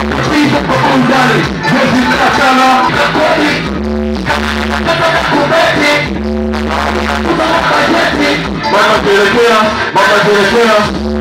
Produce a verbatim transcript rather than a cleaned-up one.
Hizo kwa burudani, mwezi mnachana, kakoni, nataka kubeti, utawaka jeti. Mama tuelekea, mama tuelekea.